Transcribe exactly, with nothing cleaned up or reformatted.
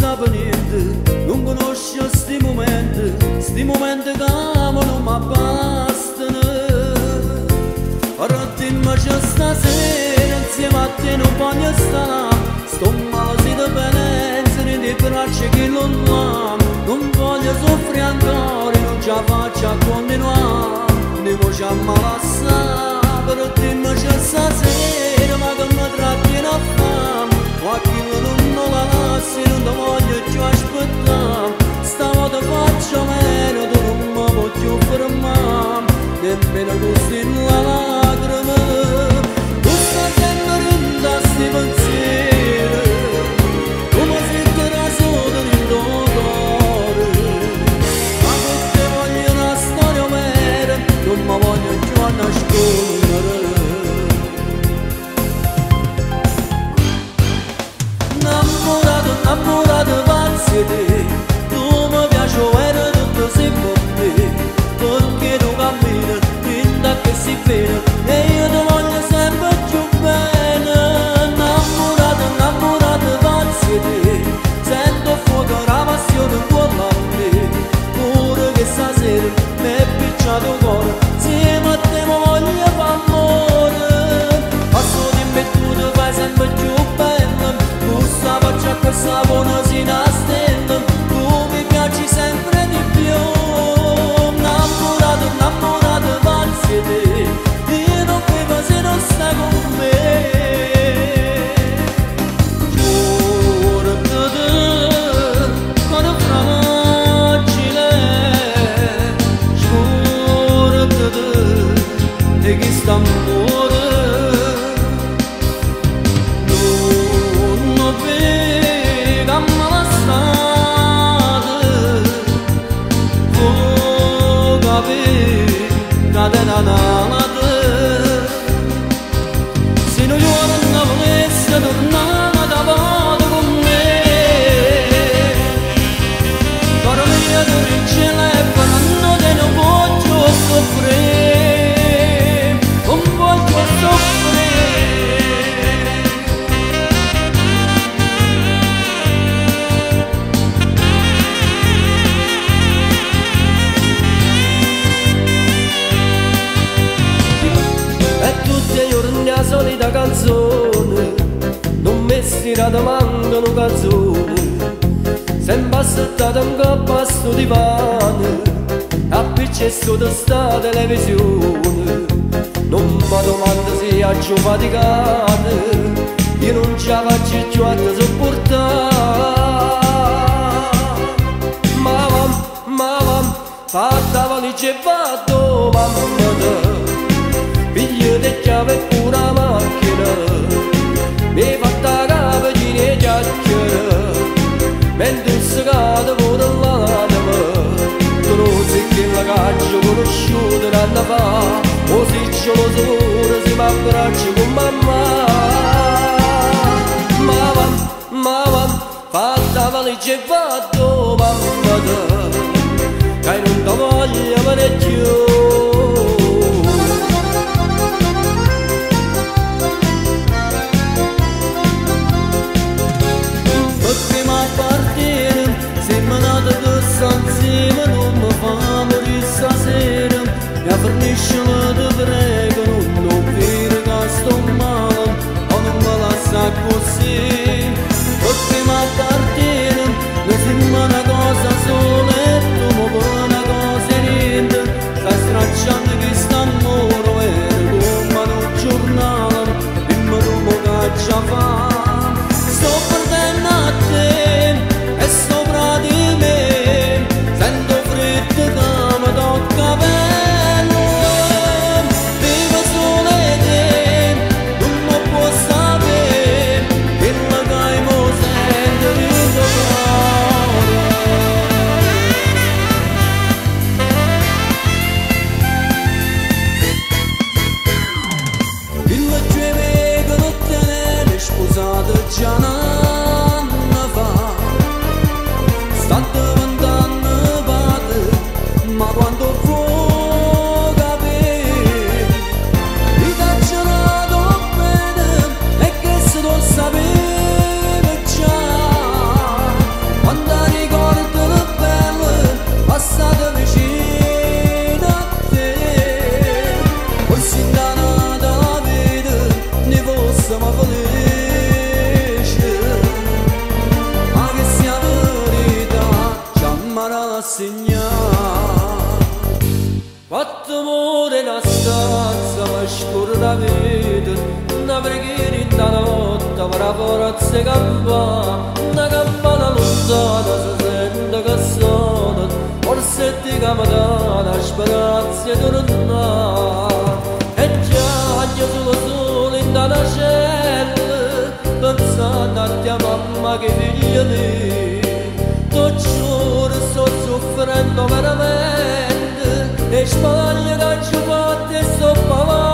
sape niente, non conosce sti momenti, sti momenti che non mi bastano. Arrattimmi stasera, insieme a te non voglio stare, sto male si dipendenza nei braccia che non amo, non voglio soffrire ancora, non ce la faccio a continuare, ne voglio ammassare. Arrattimmi stasera, ma che mi trattiene a fame, qualche non la lassi, non ti voglio più aspettare, stavolta faccio meno, tu non mi voglio fermare, nemmeno così la lacrima, tu stai sempre in sti pensieri, come se ti rasuto nel tuo cuore, ma che te voglio una storia vera, non mi voglio più nascondere. Innamorato pazzo di te, tu mi piaci bene tutto si può te, perché tu cammini in da che si vede e io ti voglio sempre più bene. Innamorato, innamorato pazzo di te, sento fuoco la passione in cuore a me, pure che stasera mi è picciato il cuore, insieme a te mi voglio far amore, passo di me tu ti fai sempre più bella, questa faccia a questa buona si nascende, tu mi piaci sempre di più. Innamorato, innamorato pazzo di te, io non vivo se non stai con me. Giuro te, cuore fragile, giuro te, e chi sta amore. Se non io non volessi tornare da parte con me, cuore mio tu rincela e parlando te non voglio soffrire, non voglio soffrire. La solita canzone, non mi stira domanda una canzone, sempre aspettata un coppo a sto divano, a picce sto di sta televisione, non mi domanda se ha giù faticato, io non ce la faccio più a te sopportare. Ma vam, ma vam, fatta valigia e vado, mamma te. Figlio di chiave e pura macchina, mi hai fatta capagina e chiacchiere, mentre si cade pure l'anima, tu non sei che la caccio conosciuta l'anno fa, o se ce lo sicuro si fa abbraccio con mamma. Ma va, ma va, fatta valigia e vado, mamma te, che non ti voglio bene più. Insieme non mi fa morire stasera, mi fornisce te prego, non lo dire che sto male, o non me lascia così, perché mi appartiene, mi sembra una cosa sola e tu mi vuoi una cosa niente, stai stracciando questo amore, vero come un giornale, dimmi tu mi caccia fa, sto perdendo a te e sopra di me. Già non fa, sta diventando padre, ma quando può capire, mi cacciato bene e che se lo sapeva già, la vita, una preghiera in la notte per la forza campa, una campana lontana si sente che suona, forse ti capita la speranza di tornare. E già io sono solo in la cella, pensando a tua mamma che figlia lì. Tu giuro sto soffrendo veramente, e sbaglio che ci fate sto pavando.